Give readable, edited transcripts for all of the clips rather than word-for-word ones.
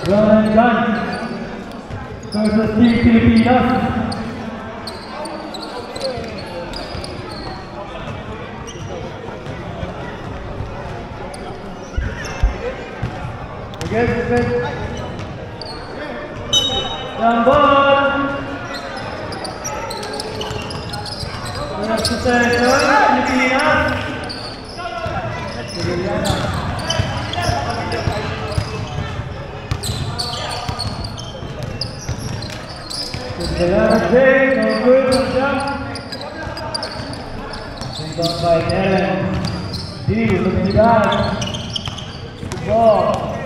Run and gun versus Team Pilipinas. Again. Jambon. Possession, Pilipinas. Jay, no good on jump. Picked up by Aaron. D looking back. Good ball.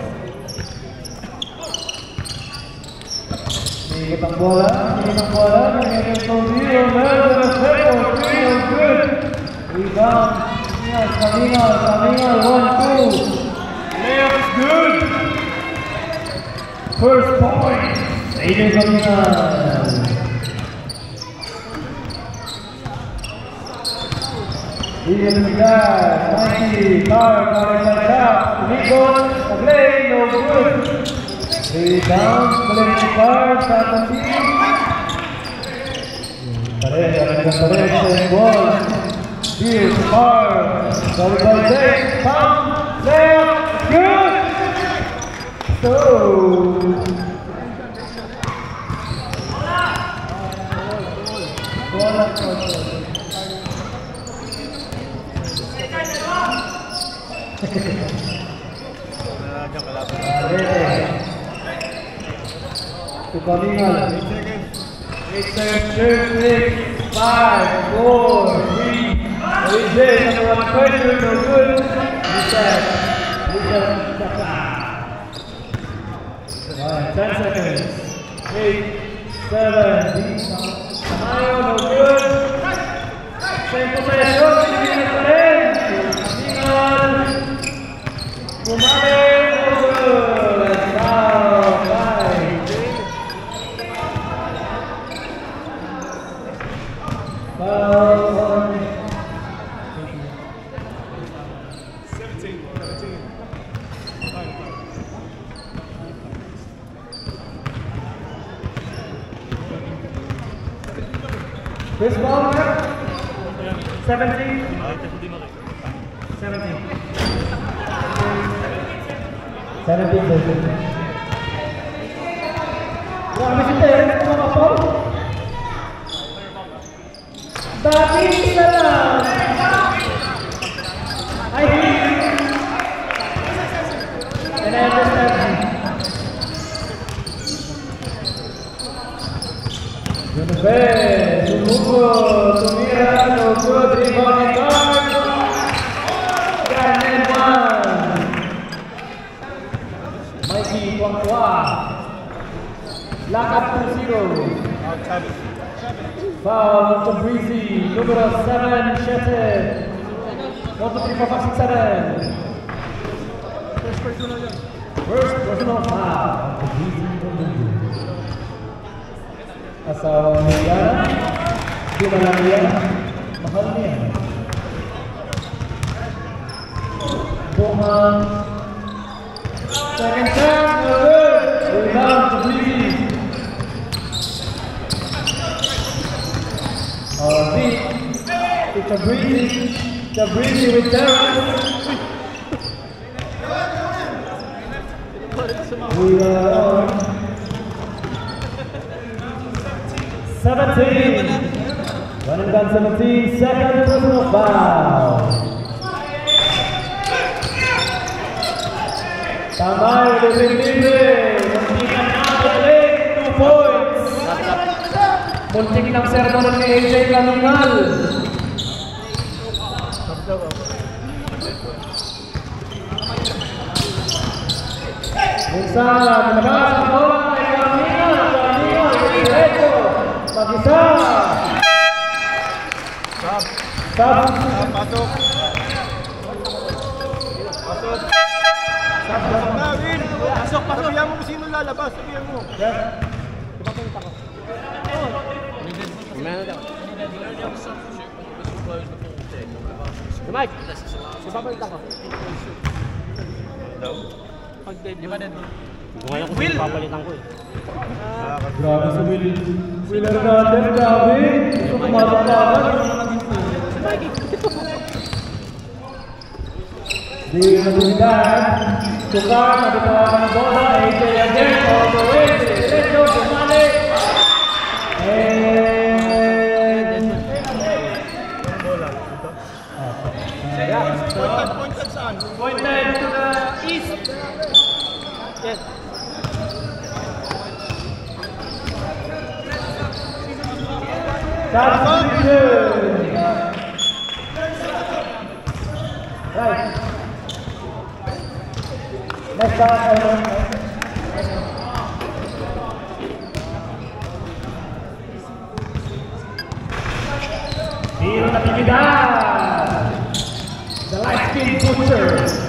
Ikot ang bola. Nangyayang Tondillo. Meron na Seco. 3 on good. Rebound. Kamingal. 1-2. Layup is good. First point. Aiden Kamingal. Ian Miguel, Mikey, Carr, like that. Nikon, Aglay, no good. Rebound, Valencia Carr, Satan team. Pareja, same ball. Here, Carr, sorry by Zay, pound, layup, good. So. Kamingal. 8 seconds, 5, 4, 3. AJ, number 1 pressure, no good. Reset. 10 seconds. 8, 7, Tamayo, no good. Same possession, Pilipinas pa rin. Kamingal. Bumali, no good. Foul, 5. Foul on 17. Chris Ballmer, 17. 17. Grabe si Terence kung makapal. Dati isa lang. I hate you. And I understand you. Yunus, tumira, no good, rebound, guard. Grand one. Mikey, Kwangwa. Lakad 2-0. Foul on Breezy, numero 7, Shete. 1, 2, 3, 4, 5, 6, 7. First personal foul on Breezy. Asawa niya, di ba lang yan? Mahal niya. Bumang. Second chance, no good. Rebound to Breezy. It's a breezy with Terence. We are on 17. One and done 17. Second personal foul. Tamayo libre. Muntikan na balik. 2 points. Muntik ng sermon ni AJ Kamingal. Minsan, nilabas ang bola kay Kamingal. Diretso. Mag-isa. Stop. Pasok. Pasok. Sabihan mo kung sino lalabas. Sabihan mo. Ipapalita ko. Mike, ipapalita ko. Di ba din? Ngayon ko sino papalitan ko eh. Grabe si Will. Will Hernandez, grabe. Gusto pumasok na agad. Di nagulidad. Tukar, nabitawakan ng bola. AJ again, all the way. Diretso, bumalik. And... Pointed saan? Pointed to the east. Yes. Substitution. Right. Next up, Tiro na Trinidad. The light-skinned butcher.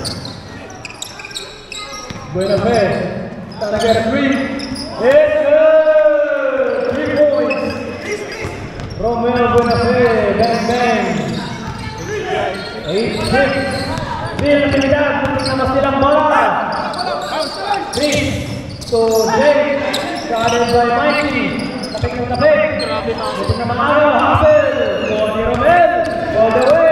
Buena Fe. Gotta get a three. It's good. 3 points. Romeo Buenafe, bang bang. 8-6. Tiro na Trinidad. Butik na mas nilang bola. 3 to Jake. Guarded by Mikey. Tapik ng tapik. Butik na Manalo. Hassel. Cody Romel. All the way.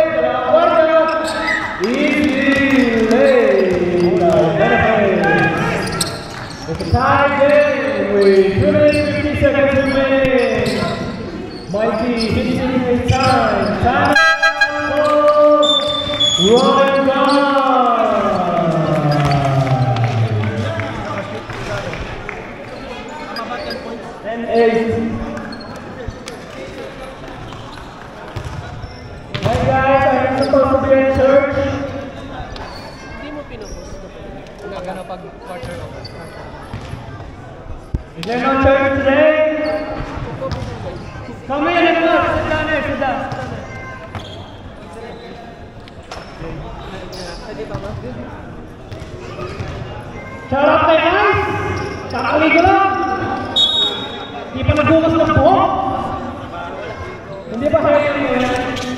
Easy lay by Buenafe. It's a tie game with 2 minutes 50 seconds remaining. Mikey hitting a time. Time for Ryan Gunn. And 8. Hi guys, I'm supposed to be in church. Hindi mo pinupost ito. Nagana pag quarter of Is there no church today? Come in and look. Sit down there, sit down. Pwede ba ba? Shout out kay Ice! Kakaligo lang! Hindi pa nagbukas ng buhok? Hindi ba kaya yun yun?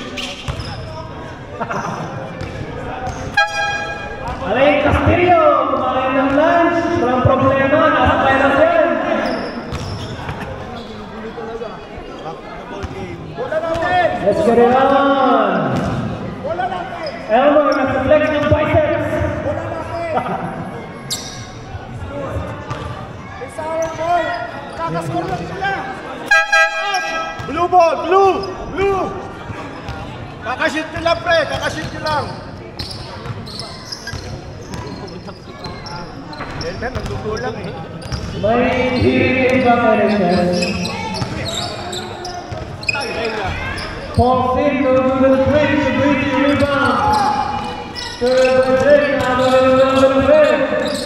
Alain Castillo! Kumain ng lunch! Walang problema! Nasa finals yan! Let's get it on! Elmer, nasa-flex ng biceps! Blue ball! Blue! Blue! Kakashoot nyo lang, pre! Kakashoot nyo lang! Elmer, nagluto lang eh. May hearing ba kayo siya? Paul Finno to the swing to bring the rebound. Third by Jake, now to the red.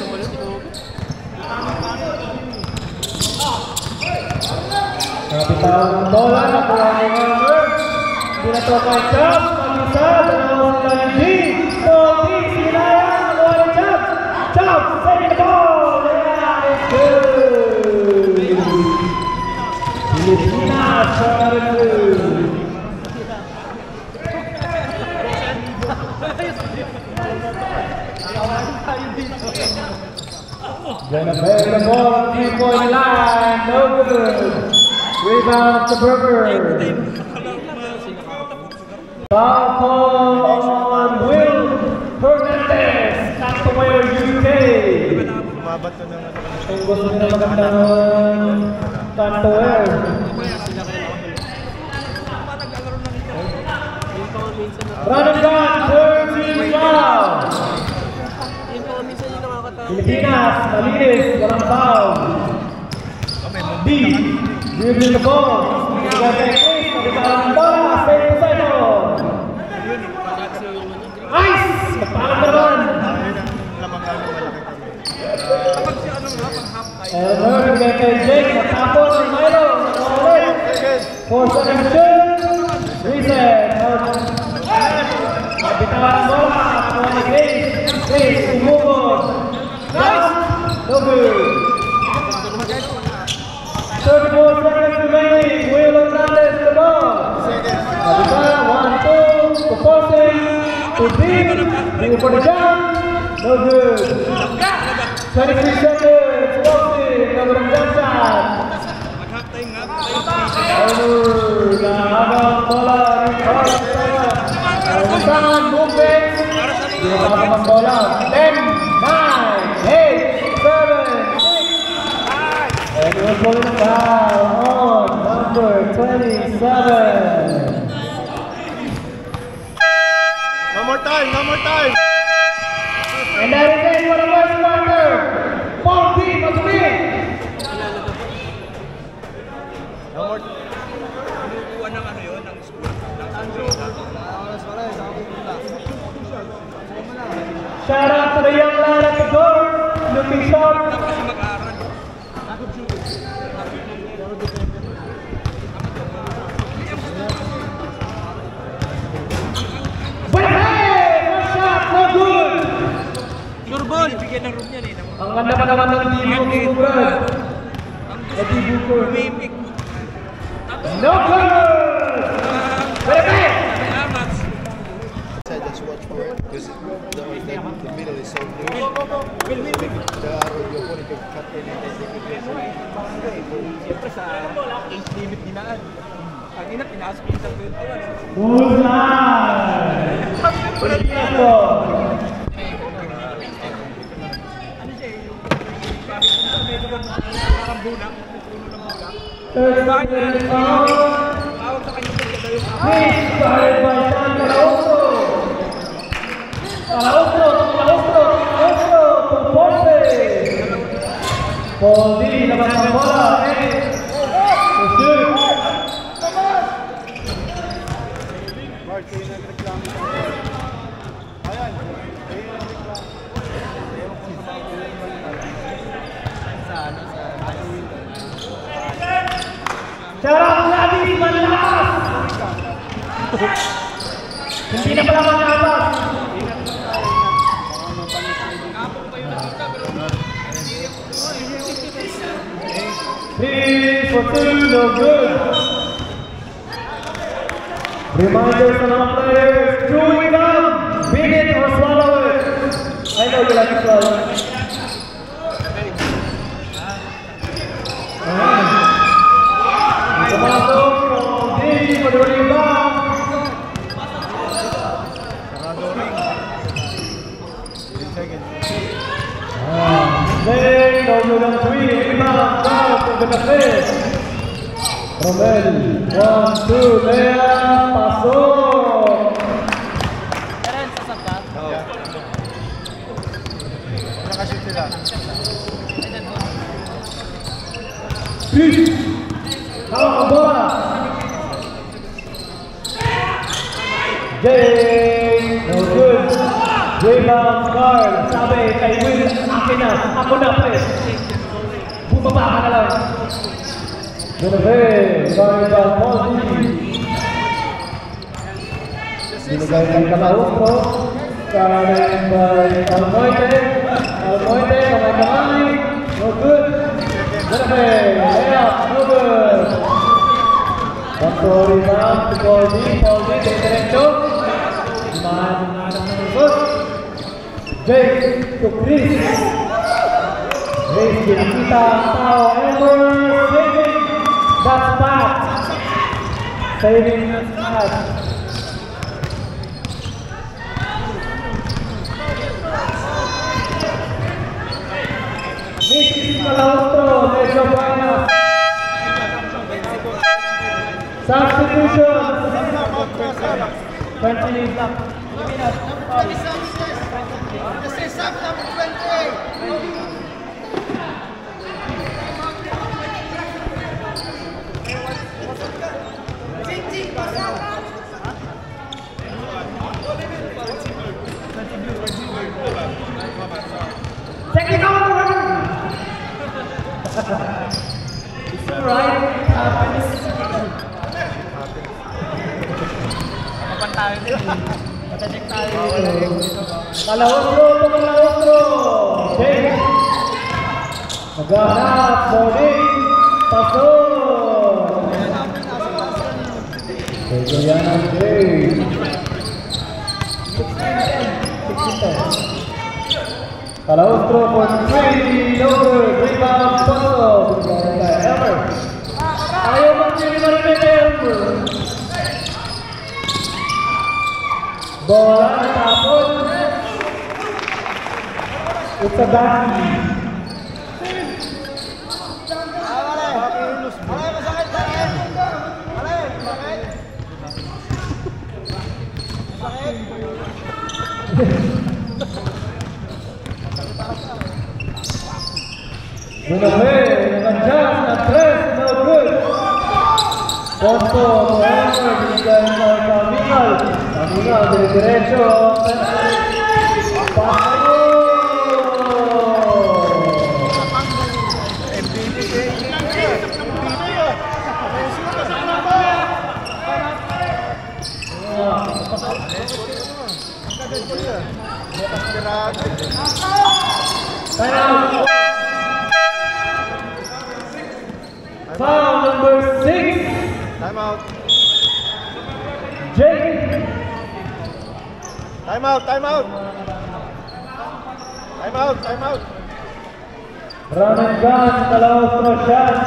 Kapitan ng bola, nakuha ni Elmer. Hindi na to kay Chubb. Mag-isa, dalawa sila ng G. Tony, sinayang, nakuha ni Chubb. Chubb, saving the ball. Yeah, it's good. Pilipinas, shot it good. Gonna play the ball on 3-point line, no good. Rebound to Berger. Foul call on Will Hernandez, Castaway, UK. Lumabat na naman. Kung gusto nila magandang Castaway. Run and gun, third team foul. Pilipinas, malinis, walang foul. B, dribbling the ball. Nagkakay bola, save possession. Ice, magpalang naman. Elmer, nagkakay Jake, matapos si Milo. 4 seconds shoot. Reset. Bitawan ang bola, nakuha ni Grace. Grace, umubog. No good. 34 seconds remaining. Will Hernandez the ball. Bitawan, 1-2. Proposing to deep. Deep for the jump. No good. 23 seconds. ng jump shot. Mag-half-time nga. Nahagang bola ng Usahan, movement. Di na makamang bola. 10, 9, 8, 7, 6. And it was going down on number 27. One more time. And that is it for the first quarter. Paul D. Magpin. One more. Kinukuha ng ano yun, ng school. Shout out to the young lad at the door. Looking sharp. Kasi mag-aaral. But hey! One shot, no good. Sure ball! Bigyan ng room yan eh. Ang ganda pa naman ng Dibu Brad. Dibu ko. Umipik. No good! But hey! Just watch for it because the middle is so loose. The opponent can cut in and then they can Siyempre sa age limit dinaan. Ang ina, pinasok yung isang 21. Husay! Pulito! Ano siya eh, yung gamit na medyo parang bunak, puno ng bunak. Tawag sa kanya pagkada yung Please, started by Sean Calauso. Calauso, Pomponte. Paul D, labas ng bola. To shoot. Mark, kayo nagreklamo sa ayan. Kayo nagreklamo. Ewan kung sa mga Sarap lagi malakas. Hindi na pala malakas. Three for two, no good. Reminders to our players, chew it up, beat it or swallow it. I know you like to swallow. Pumasok from D for the rebound. Then, no good on three, rebound, down to the defense. Romel, 1, 2, Lea, pasok. nakashoot sila. Hawak ang bola. Jay, no good. Rebound, Carl. Sabi kay Will, akin na. Ako na, pre. Bumaba ka na lang. Jonathan, Carl Dalponzi. Binigay ng Calauso. Karen by Almoite. Almoite, kamay-kamay. No good. Jonathan, layup, no good. Bato rebound to Paul D. Paul D, diretso. Limahan ng lusot. Jake to Chris. Chris, pinakita ang tao. Ever saving that spot. Saving that spot. Mrs. Calauso, medyo minus. Substitution. 20 lang. Technical one. It's alright. It happens. Kapan tayo din. Matacheck tayo. Calauso to Calauso. Jake. Maghanap. Bowling. Pasok. Medyo yan ang Jake. 16-10. Calauso for 3. No good. Rebound. Pasok. Bola natapon. It's a backy. Bunahe, nag-adjust na 3, no good. Ponto, forever, binigay sa Caminal. Caminal, dire-diretso. Pasayo! Time. Foul number 6. Time out. Jake. Time out, time out. Time out, time out. Run and gun, dalawang throw shots.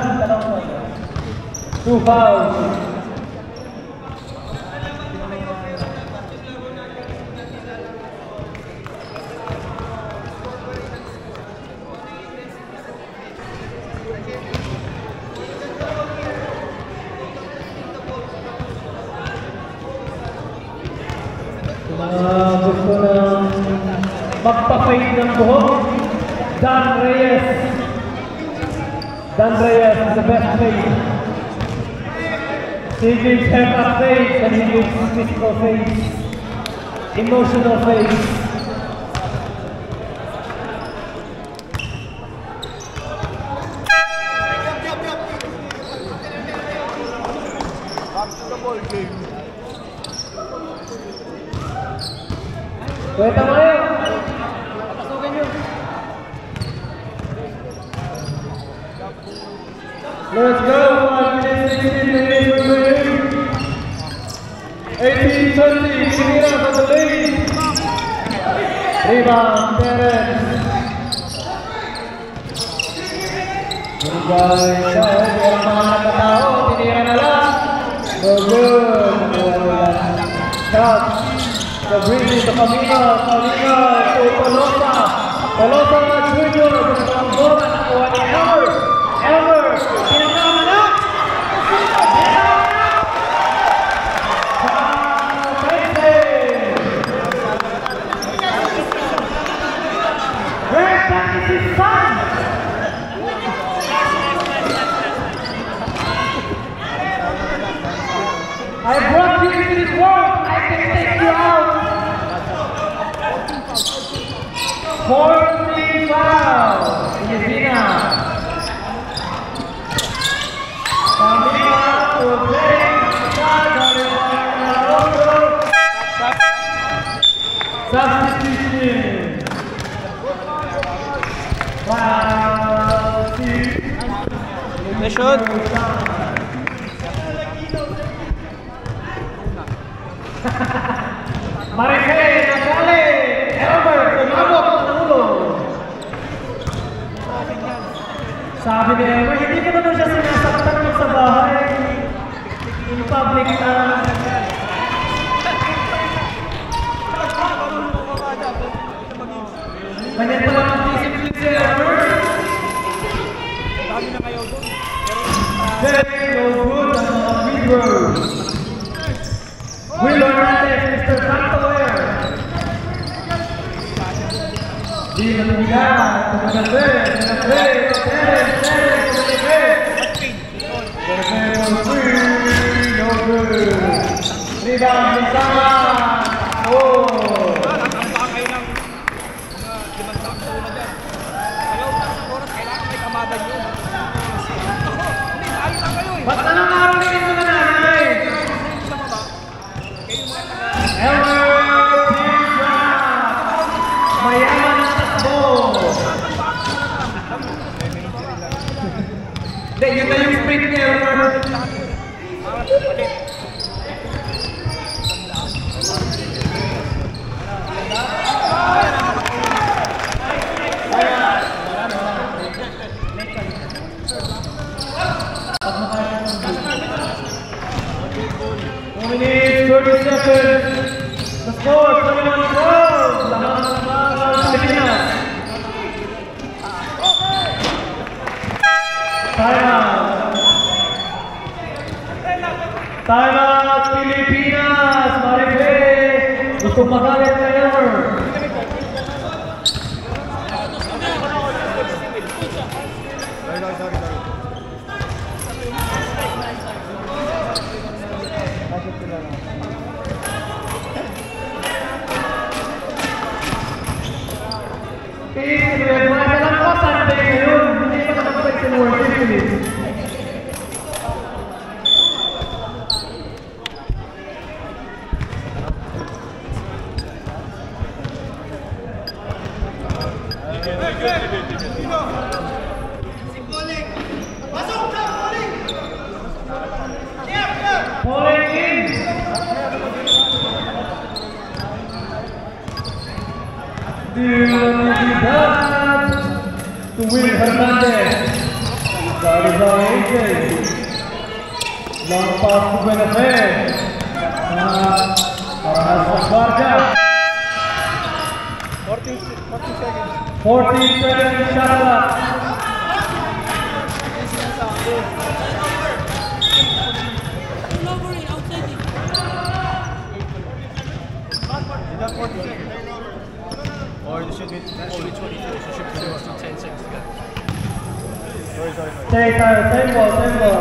2 fouls. Gusto na magpa-fade ng buhok. Dan Reyes. Dan Reyes is the best fade. He gives haircut fades and he gives physical fades. Emotional fades. Back to the ball game. Kwenta mo kayo. Papasukin nyo. Let's go. 1 minute 16 minutes. 18-20. Sinira sa the lead. Rebound, Terence. Binigay siya. Pero mga nakatao. Tinira na lang. So good. Shot. The breeze to Camino to Tolosa. Tolosa Junior, ang bola nakuha ni Elmer. Elmer, pinakama na! Where is his son? I brought you into this world. I can take you out. 40 foul. Filipina. Camila to play. Substitution. The shot. Marike, Natale, Elmer, umabot ng ulo. Sabi ni Elmer, hindi ko naman siya sinasaktan sa bahay. In public na. Ganyan pa lang ang discipline si Elmer. Dami na kayo doon. Very good on Midroad. Will Hernandez, Mr. Santoler. Di nandiyan, Tumagandres, Tumagandres, no good. Rebound, Bintana. Oh. Ang kayo ng mga 5 taon na dyan. Ayaw na sa oras, kailangan may kamadan yun. Hindi, ayos lang kayo eh. Ba't na lang narinig mo na nanay? Elmer Tisha! Mayaman ang takbo! Hindi, yun na yung sprint ni Elmer. Minutes, 30 seconds. The score Time out Pilipinas! Marife! Gusto magalit ngayon! To Will Hernandez. That is our AJ. Long pass to Benafer. Para sa Guardia. 14 seconds shot clock. Or it should be only 22, so it should be 10 seconds to go. Sorry. Same ball.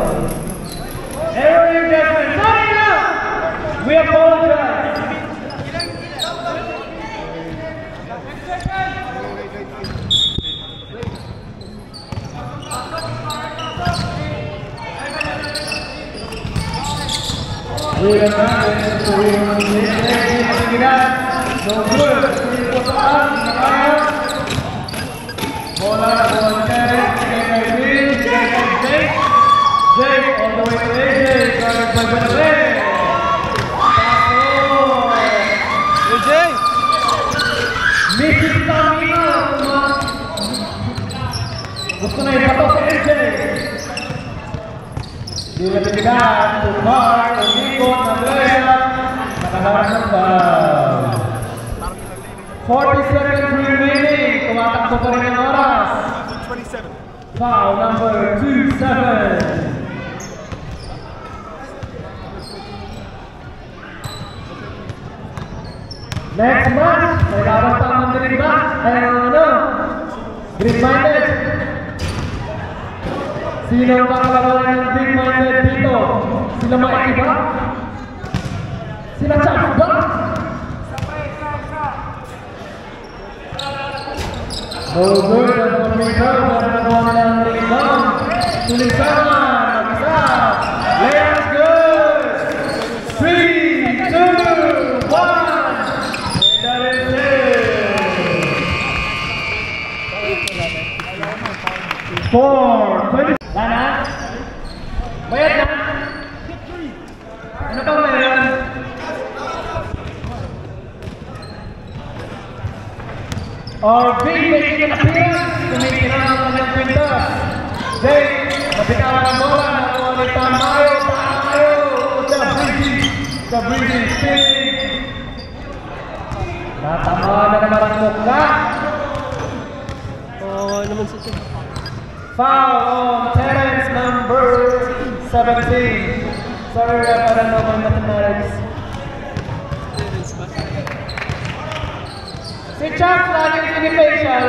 Error in judgment. Not enough! We apologize. We are not no good. Bola Jake all the way to AJ, guarded by Benafer. AJ! Missing Tamina. Gusto na ipatok si AJ. Dilatigan to Mark, umikot na Blea. Nakaharap ng foul. 40 seconds remaining. Tumatakbo pa rin ang oras. 27. Foul number 27. Next match, may laban pa ang green back. Green-minded. Sino ang makalabanan ng green-minded dito? Sila Mikey ba? Sila Chuck ba? No good at the free-throw, pero nagawa nila ang rebound. Tulisan, mag-isa. Layers good. 3, 2, 1. That is it. 4, 20. Lana? Bayad na? Ano bang meron? RB making an appearance to make it out of the window. Jake, nabitawan ang bola, nakuha ni Tamayo, Sabrigi, spinning. Natamaan na naman ang mukha. Naman sa team. Foul on Terence number 17. Sorry, I don't know my mathematics. Si Chuck laging pinifacial.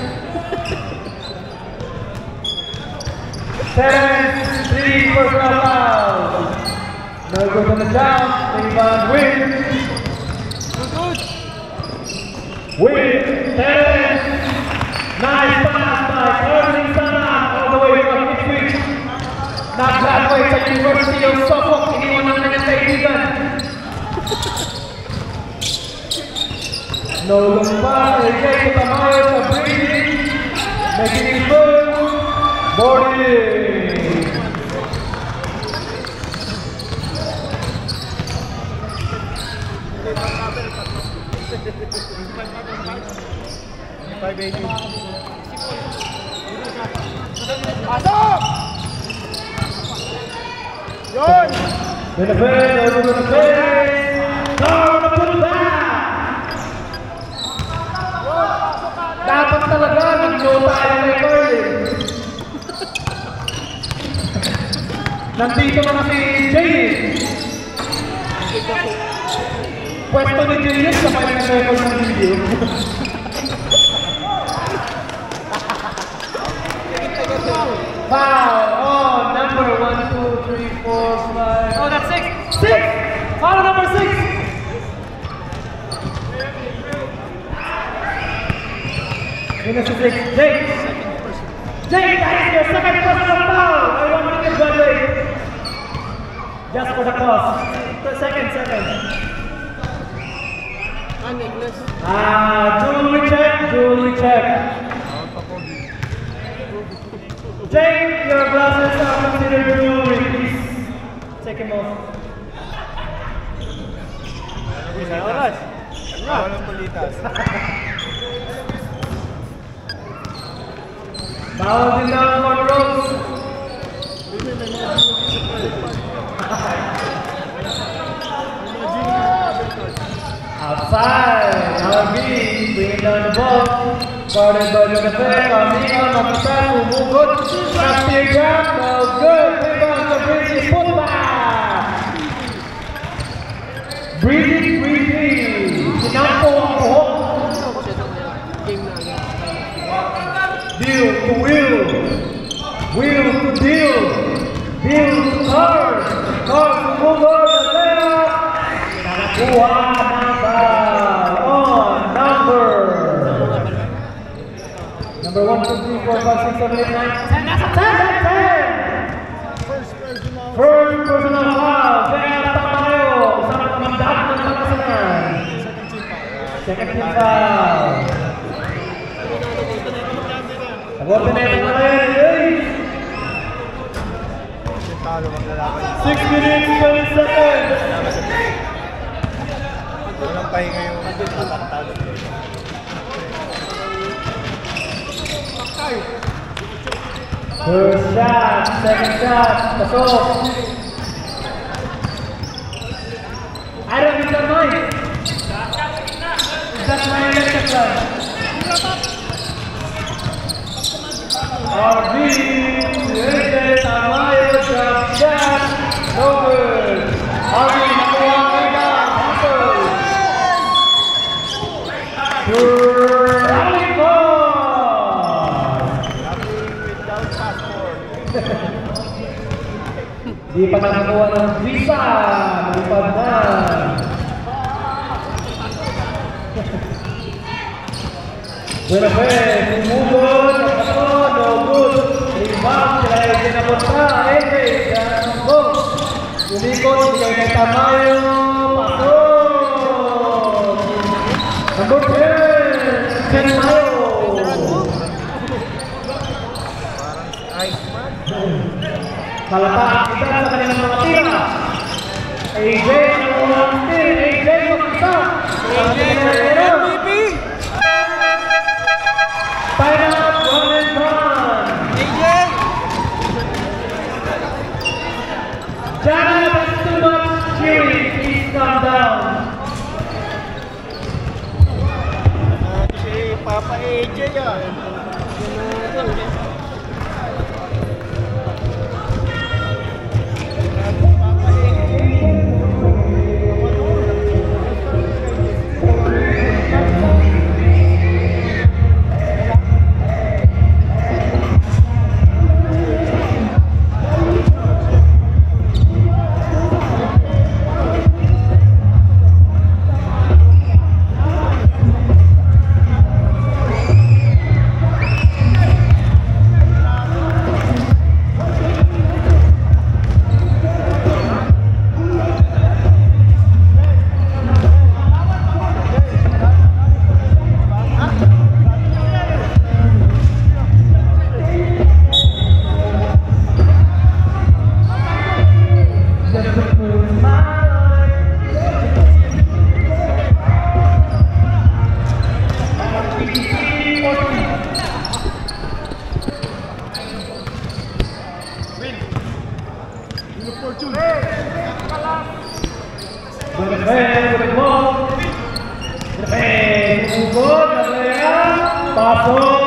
Terence, 3 personal foul. No good on the jump. Rebound win. Win, Terence. Nice pass by Erling Sanan all the way from Ipswich. Nag-graduate sa University of Suffolk. Iniwan ng kanyang kaibigan. No look pa, AJ Tamayo sa breathing, making it move, boarding. Pasok! Yun! Benafer, down the putback! Dapat talaga nag-low tayo kay Curly. Nandito na si Jay. Pwesto ni Jay sa final record ng video. Foul on number 1, 2, 3, 4, 5. Oh, that's 6. 6! Foul on number 6! Minus 6. Jay! Jay, that is your second personal foul! I want you to graduate. Just for the cause. Second. Julie check. Jay, your glasses are considered jewelry. Please take them off. Walang pulitas. Foul din down for Rose. Outside, now B, bring down the ball. Guarded by Lugate, Camino, Mapitan, Umugot, Nasty jump, no good. Rebound to Breezy, put back. Breezy. Sinapo ang buhok. Deal to Will. Will to Deal. Deal to Cars. Cars to Umugot, Nastea. Nakakuha ng foul on number 1, 2, 3, 4, 5, 6, 7, 8, 9, 10. That's a 10! First personal foul. Bea Tamayo. Sama kamandat ng Pangasinan. Second team foul. Coordinate na rin. 6 minutes, 20 seconds. Walang pahinga yung tatalo. First shot, second shot, pasok. I don't need the mic. That's my electric line. RB, Tamayo, drop shot, no good. RB, nakuha ang rebound, hustle. Rally ball. Di pa nakakuha ng visa, malipad na. Bueno pues, Umugod, no good. Rebound, sila yung pinapunta. Eze, kaya ng box. Unikot, bigay kay Tamayo. Pasok. Number 10, Tamayo. Kalataan kita sa kanilang mga tira. AJ, ang unang steal. AJ, magkita. MVP! Time out, 1 and 1. AJ! Jana, that's too much cheering. Please calm down. Si Papa AJ ah.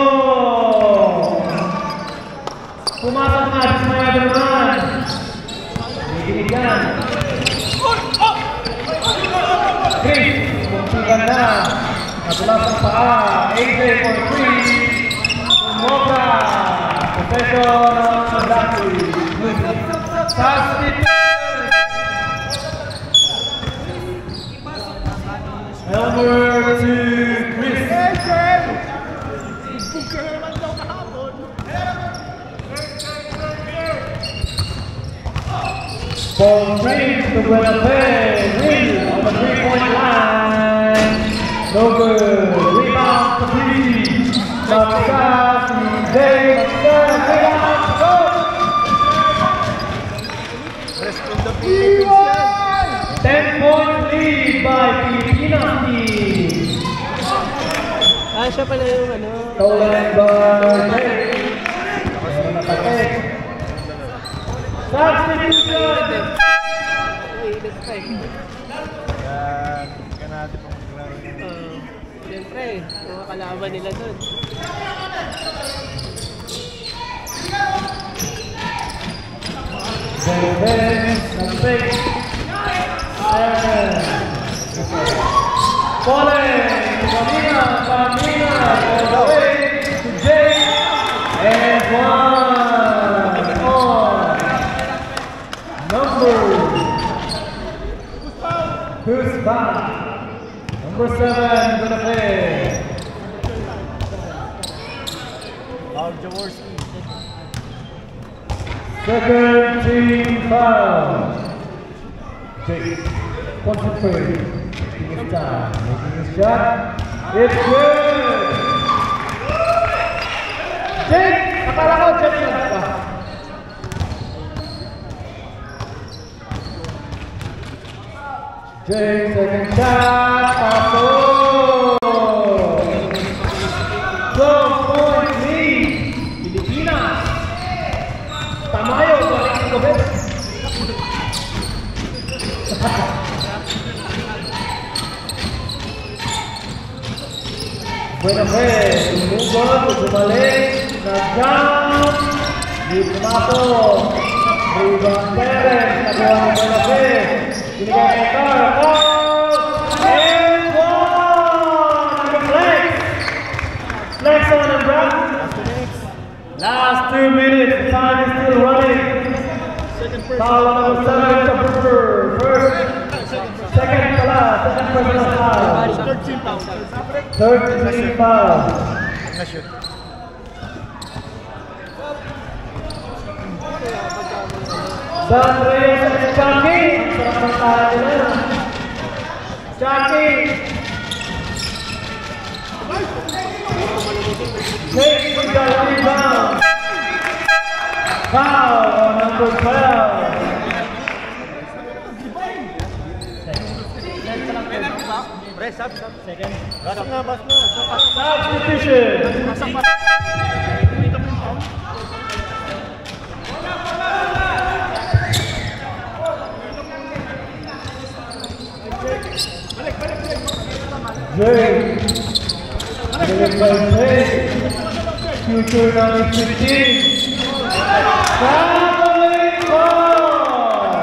Pumasok na, dismayado naman. Nagulas ang paa. AJ for 3. Sumoka. Possession ng Lucky. Substitute. Number 2, Chris. Ball change to Guadalupe. Will on the 3-point line. No good. Rebound to Lee. Success. Dave. Rebound. Go. Rest from the Philippines. 10-point lead by Pilipinas team. Siya pala yung ano. Stolen by Dave. Meron na tapos. Substitution. Ilit pa eh. Kaya natin pang maglaro yun. Siyempre, mga kalaban nila dun. David, number 6. Falling, Pamina, all the way to Jay, and 1 on number. Who's back? Number 7 gonna play. Paul Jaworski. Second team foul. Jake, concentrate. Taking his time, making his shot. It's good. Jake, akala ko Jake na pa. Jake, second shot. Paso. 12-point lead. Pilipinas. Tamayo, balik ng gobet. Buena fe, tumugod, bumalik, nag-jump, di pumasok. Rebound Perez, nagawa ng Buena fe. Binigay kay Carl, and one! Nag-flex! Flex on him, bro. Last 2 minutes, the time is still running. Foul number 7 to Brooker. Second personal foul. 13 foul. Na-shoot. Don Reyes and Chucky. Sarap ng kaya nila. Chucky. Jake with the rebound. Foul on number 12. Second. Bas na. Substitution. Jake. Delivered by Jake. Future number 15. Traveling ball.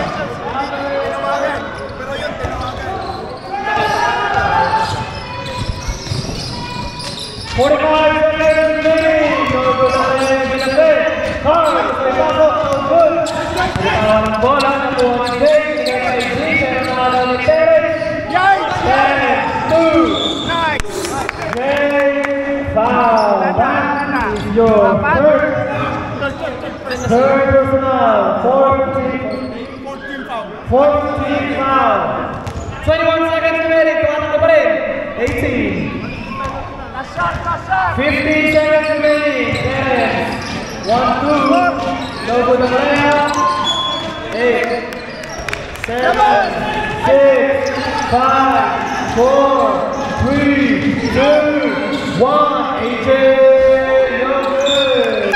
45 seconds remaining. No good on the Binabay. Carl, may pasok. No good. Ang bola na buwan ni Jake. Binigay kay Jake. Pero nakalaw ni Perez. 10-2. Jake, foul. That is your third personal. 14 foul. 21 seconds remaining. Tumatak na pa rin. 18. 15 seconds remaining. 10. 1-2. No good on layup. 8. 7. 6. 5. 4. 3, 2, 1, AJ, you're good.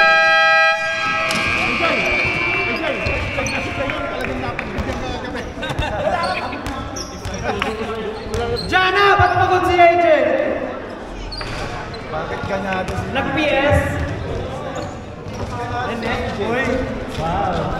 Jana, ba't pagod si AJ? Bakit ganado sila? Nag-PS? Hindi. Wow.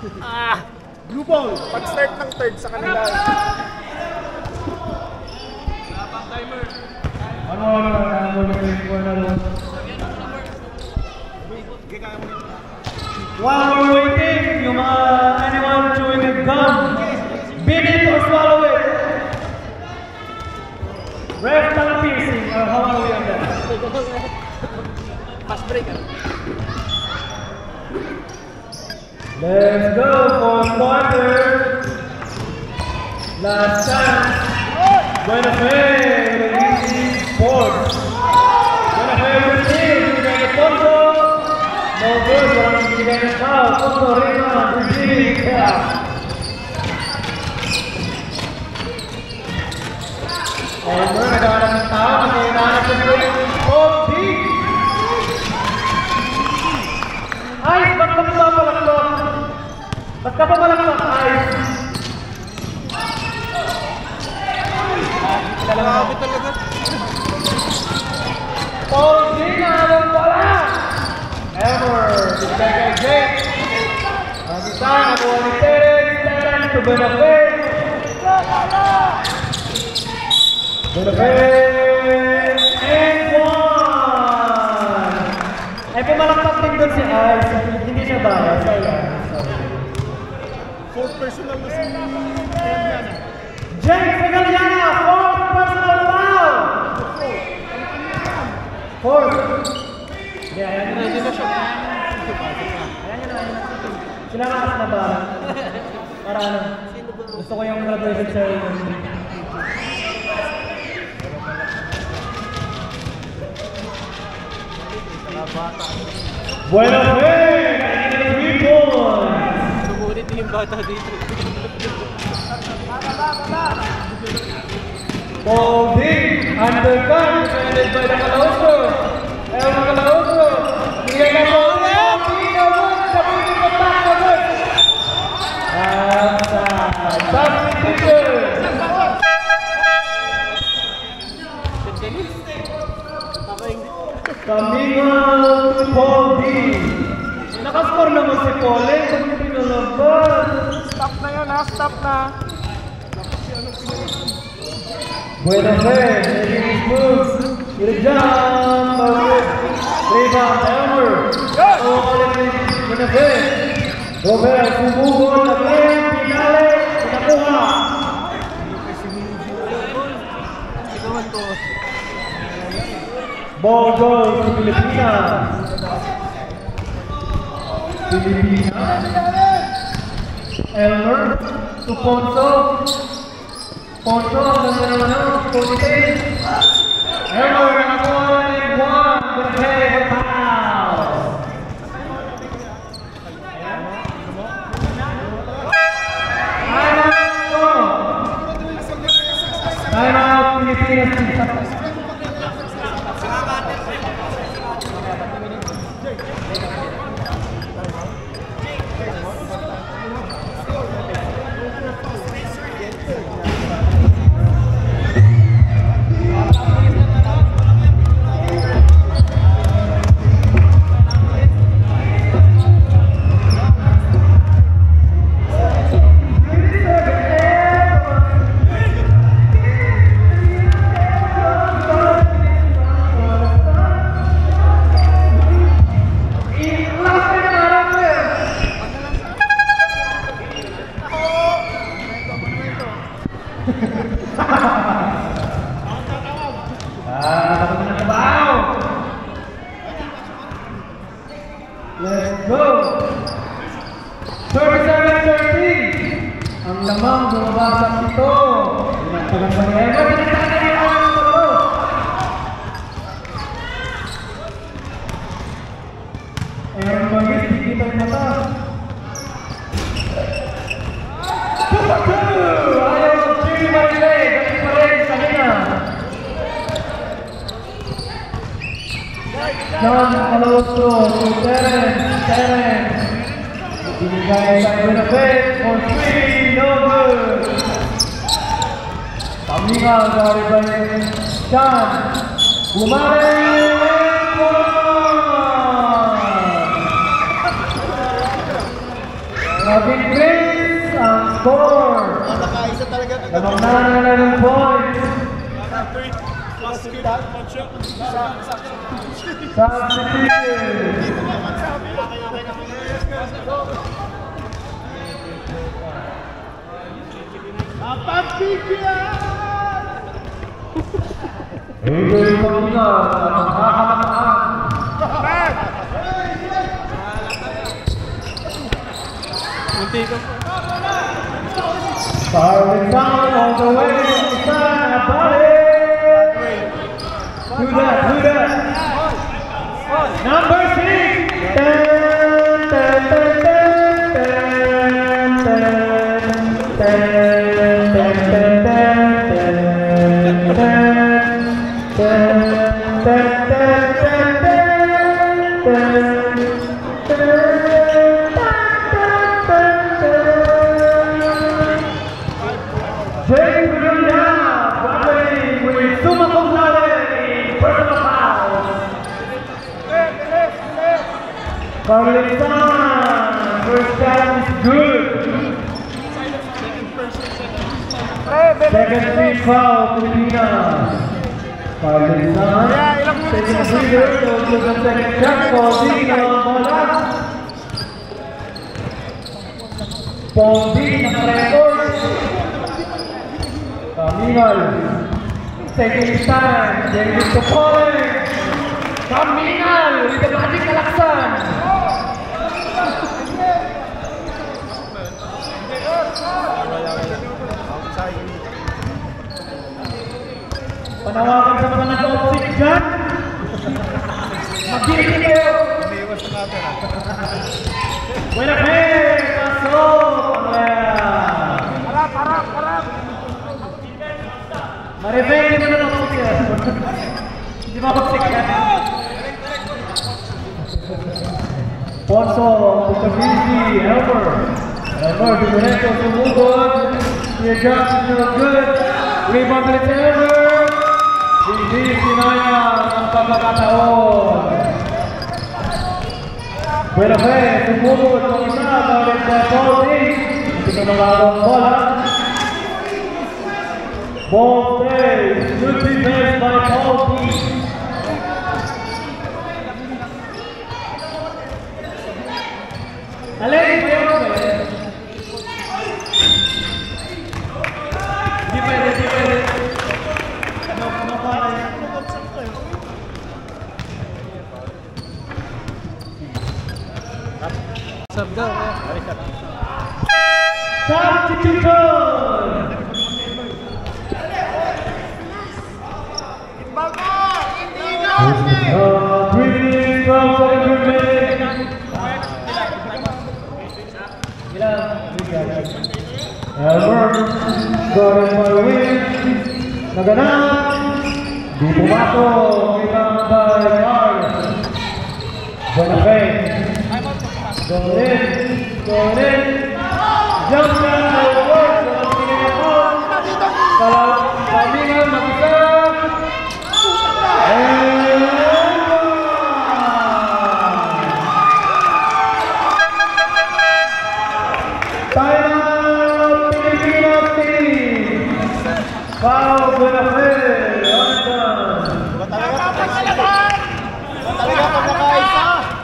Blue ball. Pag-start ng third sa kanila. While we're waiting, yung mga anyone chewing a gum, beat it or swallow it. Ref tongue piercing, or how are we on that? Fast break. Let's go for quarter. Last chance. Buena fe, releasing sports. Buena fe, releasing, bigay ng fondo. No good, walang bigay ng foul. Fondo, rebound, releasing, kaya. Elmer, naghahanap ng tao, kasi hinahanap ng break. Oh, deep. Ay, ba't ka pumalakpak? Ba't ka pumalakpak, ay? Grabe talaga. Oh, di na lang pala! Elmer, bigay kay Jake. Ang isa, nakuha ni Terek. Terek to Benafe. Benafe! And one! Ay, pumalakpak din doon si Ice. Hindi siya ba? Fourth person lang na si Eliana. Jake Regaliana, fourth personal foul! Fourth. Ayan na siya. Ayan na. Sila lakas na ba? Para ano? Gusto ko yung graduation ceremony. Buena fe! 3 points! Sumunit yung bata dito. Holding, undercut, defended by the Calauso. Elmer Calauso. Bigay ka po ulit. Pino mo, sabihin ko pa ka ulit. Substitution. Coming out to Paul D. Nakascore naman si Paul eh. Kung pinulabas. Stop na yun ha, stop na. Buena fe, making his moves. Get a jump. Rebound, Elmer. Oh, Buena fe. Robert, sumugod na game. Pinale, pinakuha. Ball goes to Pilipinas. Elmer to Ponso. Ponso, naman, Ponte. Elmer, nakakuha ng 1. Buena fe, foul. Time out, Pilipinas. Let's go! 37-13! Ang lamang bumabasag ito. Pinagpagan pa niya. Pinagpagan niya ang ito. And magis, dikita yung mata. 2-2! Ayaw ng Chili Marilay. Galing pa rin sa kanina. John Alonso to Terence. Binigay sa Buena fe for 3, no good. Pamingal dari by John. Bumalik and 1. Mag-increase ang score. Nakaisa talaga agad. Namang na ng points. Substitute. Higil Pangina ang kakamataan. Munti ka. Firing down all the way from the side of body. Who that? Number 6. Carlton, first time is good. Second free foul, Pilipinas. Carlton, second free throw, to the second shot, Pondi na bola. Pondi naka-record. Kamingal, second time, David Topole. Kamingal, with the magic kalaksan. Panawagan sa mga nag-opsik dyan. Mag-iigit kayo. Umiiwas na natin ha. Buena fe, pasok. Harap. Maribel, hindi mo na opsik yan. Hindi mo opsik yan. Ponso, Tutabisi, Elmer, Dimitro, Sumugod, the adjustment is good, rebound ulit si Elmer, hindi sinayang ang pagkakataon. Buena fe, Sumugod, ang isa, ulit sa Pondi, hindi ka magagawang bola. Ball play, good defense by Pondi. Alay, Di pwede. No pala. Sab daw. Substitution! Breathing from Elmer, going by win, naganap, di pumasok, ibang by Carl, Bonafay, going in, jump shot, no work, Kamingal, mag-isa, Foul, Bonafay, undone. Talaga pag nakaisa.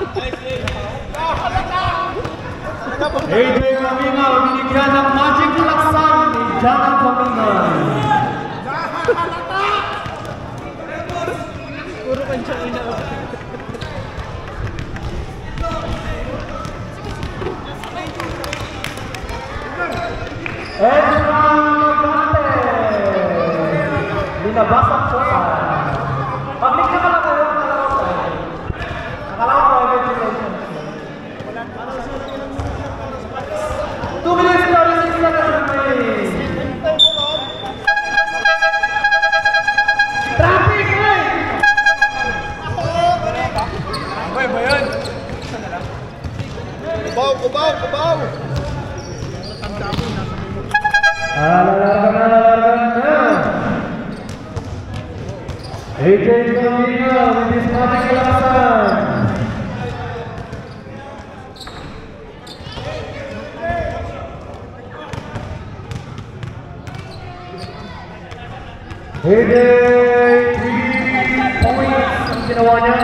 AJ Kamingal, binigyan ng magic laksan ni Jana Kamingal. Puro kansya ina. Extra Magante. Binabas ang shota. Pag-link ka pala kayo, nakalaw ko agad yung lotion. 2 minutes 36 seconds remaining. Traffic, hey! Boy, ba yan? Kubaw. Lalargan na. AJ Kamingal with his magic laksan. Hidden 3 points ang ginawa niya.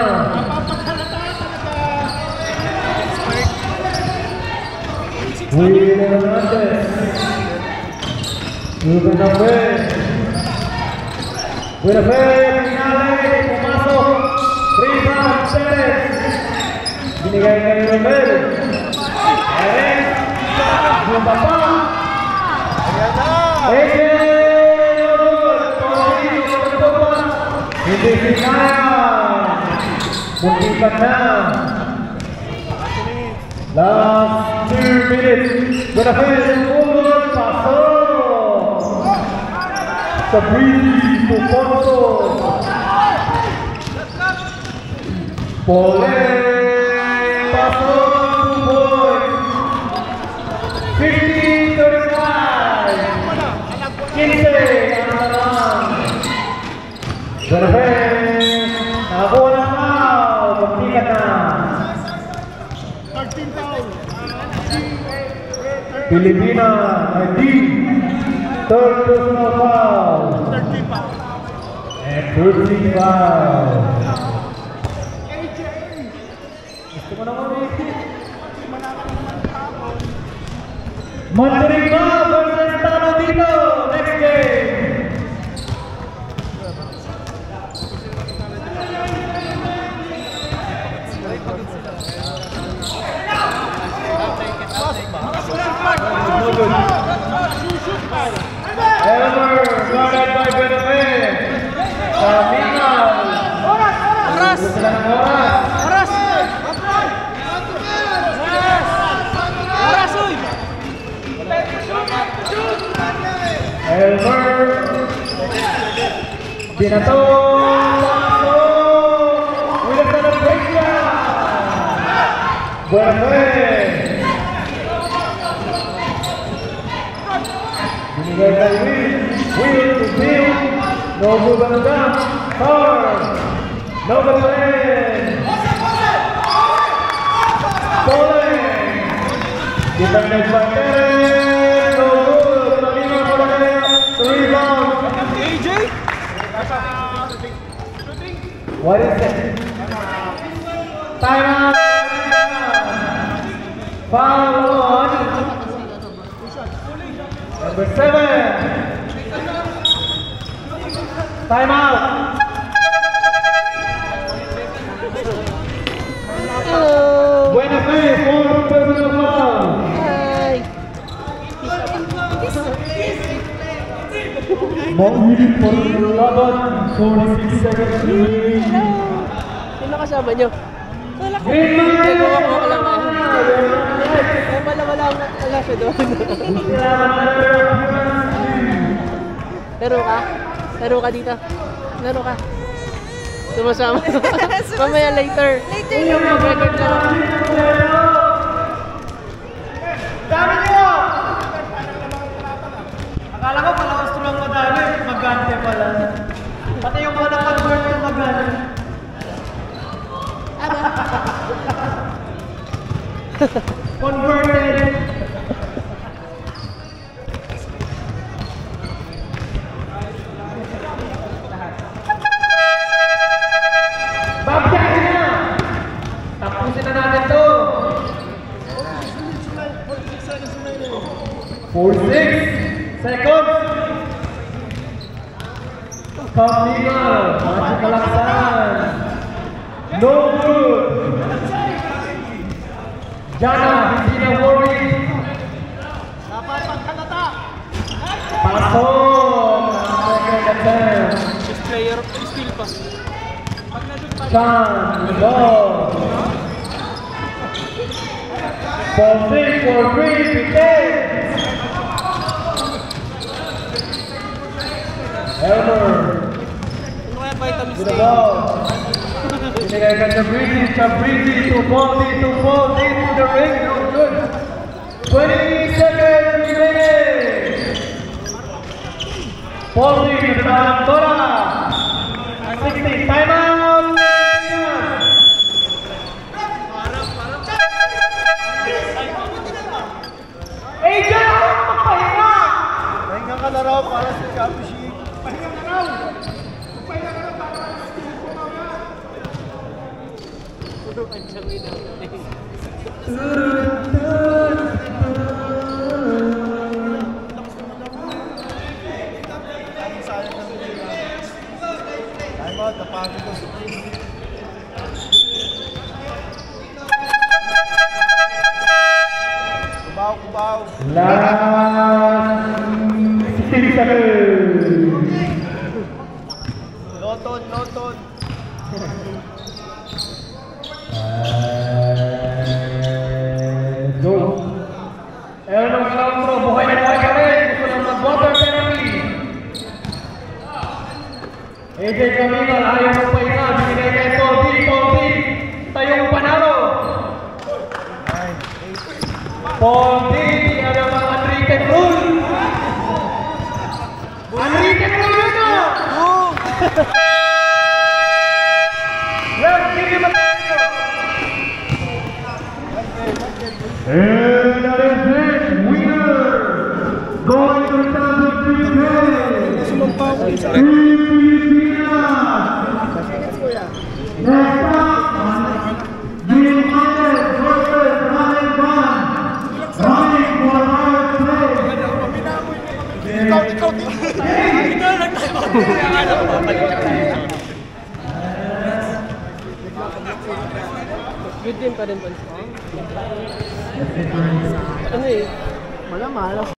Will Hernandez. Ruben Navarre. Wilfred Pinale, pumasok. Rebound, Perez. Binigay kay Romel. Perez. Bumba pa. Eke. Hindi sinaya. Muntikan na. Last 2 minutes. Wilfred Pinale, pasok. Sabri Tuponso. Pole. Pasok 2 points. 15-35. 15 ang naman. Wilfred. Nakakuha na foul. Magtikat na. 13 foul. Pilipina. ID. Third personal foul. 13 foul. And 13 foul. Gusto mo naman eh. Mandarigma versus Tano dito. Next game. Elmer, guarded by Benefit. Kamingal. Oras! Gusto lang ng oras. Oras! Oras, uy! Elmer. Binato. With a celebration. Benefit. Binigay kay Will to Bill. No move on the jump. Hard. No good play. Bowling. Defended by Perez. No good. Malima for the rebound. AJ? What is it? Time out. Foul on. Number 7. Time out. Hello. Buena fe, fourth personal foul. Hi. Maulit for laban, 46 seconds remaining. Hello. Sino kasama nyo? Wala ko. Green man! Nagawa ko lang eh. Wala siya doon. Laro ka? Laro ka dito? Laro ka? Sumasama. Mamaya later. Later. Record ka lang. Dami nyo! Akala ko pala ko strong madami, magante pala. Pati yung mga convert yung magante. Converted. Babyahin na! Tapusin na natin to. 46 seconds. Kamingal, masih kalaksan. No good. Jana, hindi na worry. Dapat pagkalata. Pasok. Second attempt. This player, still pa. Sean, ball. Falling for 3, Piquet. Elmer. Ano kaya vitamins To the ball. Binigay ka Chabrizi to Baldi to the ring. No good. 20 seconds remaining. Baldi to the Tora. 60. Time out. AJ! Pahinga! Pahinga ka na raw para sa championship. Pahinga ka na! Time out, napagod ko si Chris. Kubaw. Last 16 seconds. Loton. Go. Ayan ang outro. Buhay na buhay kami. Gusto lang mag-water therapy. AJ Camila, ayaw mo pa ina. Binigay kay Poldi. Tayong panalo. Poldi, ano mga unwritten rule? Unwritten rule yun o! Well, give him a and that is it, winner, going to the championship game, Team Pilipinas. Next up, Gil Mendez versus Ryan Khan, running for our place. Good din pa rin po. Ano eh? Wala malas.